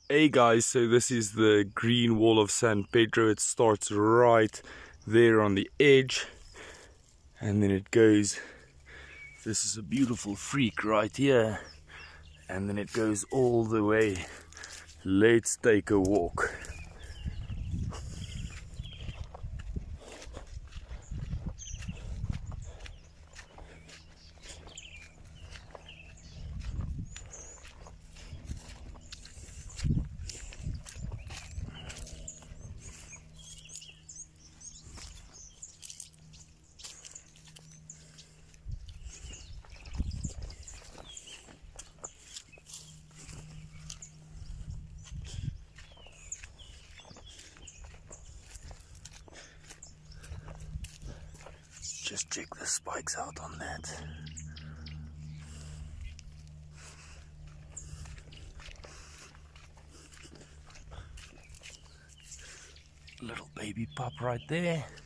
Hey guys, so this is the Greenwall of San Pedro. It starts right there on the edge and then it goes, this is a beautiful freak right here, and then it goes all the way. Let's take a walk. Just check the spikes out on that. Little baby pup right there.